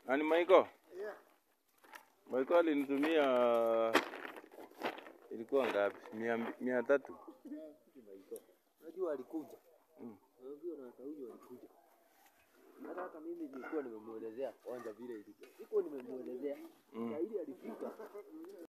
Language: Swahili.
Ani Maiko? Yeah. Maiko alinitumia ilikuwa ngapi? 300. Maiko. Unajua alikuja. Unajua na huyo alikuja. Hata mimi nilikuwa nimemuelezea kwanza vile ilikuwa. Sikuwa nimemuelezea. Na ile alifika.